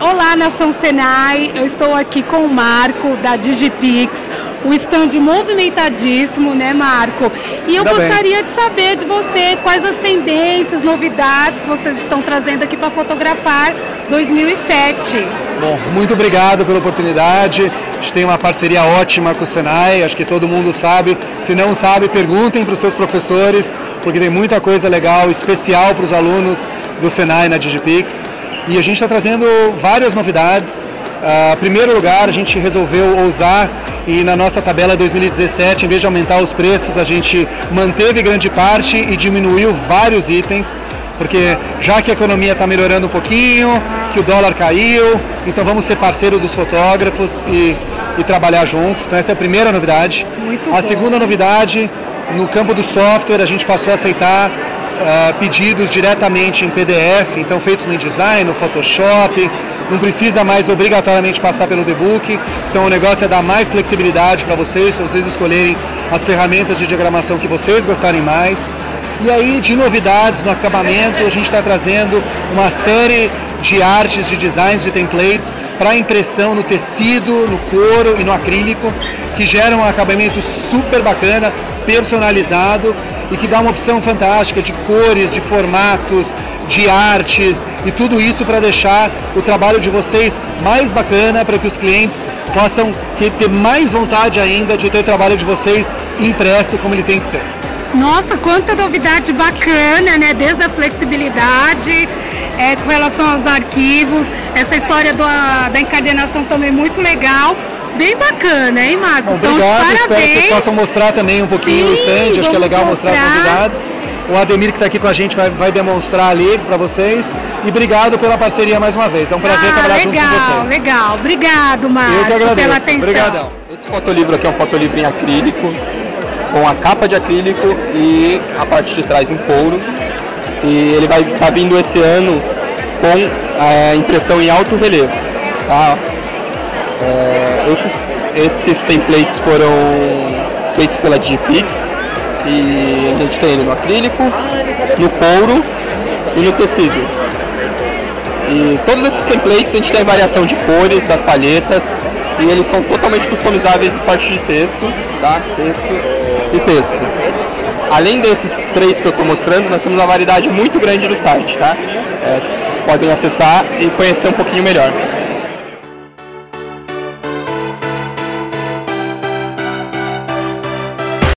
Olá, Nação Senai, eu estou aqui com o Marco da Digipix, o stand movimentadíssimo, né, Marco? E eu gostaria de saber de você quais as tendências, novidades que vocês estão trazendo aqui para Fotografar 2007. Bom, muito obrigado pela oportunidade. A gente tem uma parceria ótima com o Senai, acho que todo mundo sabe. Se não sabe, perguntem para os seus professores, porque tem muita coisa legal, especial para os alunos do Senai na Digipix. E a gente está trazendo várias novidades. Em primeiro lugar, a gente resolveu ousar e na nossa tabela 2017, em vez de aumentar os preços, a gente manteve grande parte e diminuiu vários itens, porque já que a economia está melhorando um pouquinho, que o dólar caiu, então vamos ser parceiro dos fotógrafos e trabalhar junto. Então essa é a primeira novidade. A segunda novidade, no campo do software, a gente passou a aceitar pedidos diretamente em PDF, então feitos no InDesign, no Photoshop, não precisa mais obrigatoriamente passar pelo debook, então o negócio é dar mais flexibilidade para vocês escolherem as ferramentas de diagramação que vocês gostarem mais. E aí, de novidades no acabamento, a gente está trazendo uma série de artes, de designs, de templates para impressão no tecido, no couro e no acrílico, que geram um acabamento super bacana, personalizado e que dá uma opção fantástica de cores, de formatos, de artes e tudo isso para deixar o trabalho de vocês mais bacana, para que os clientes possam ter mais vontade ainda de ter o trabalho de vocês impresso como ele tem que ser. Nossa, quanta novidade bacana, né? Desde a flexibilidade, com relação aos arquivos, essa história da encadernação também muito legal. Bem bacana, hein, Marco? Bom, obrigado, então, parabéns. Espero que vocês possam mostrar também um pouquinho o stand, acho que é legal mostrar as novidades. O Ademir, que está aqui com a gente, vai demonstrar ali para vocês. E obrigado pela parceria mais uma vez. É um prazer trabalhar junto com vocês. Legal. Obrigado, Marco, eu que agradeço. Pela atenção. Obrigadão. Esse fotolivro aqui é um fotolivro em acrílico, com a capa de acrílico e a parte de trás em couro. E ele vai estar vindo esse ano com a impressão em alto relevo. Tá? Esses templates foram feitos pela Digipix e a gente tem ele no acrílico, no couro e no tecido. E todos esses templates a gente tem variação de cores, das palhetas, e eles são totalmente customizáveis em parte de texto, tá? Texto e texto. Além desses três que eu estou mostrando, nós temos uma variedade muito grande no site, tá? Vocês podem acessar e conhecer um pouquinho melhor.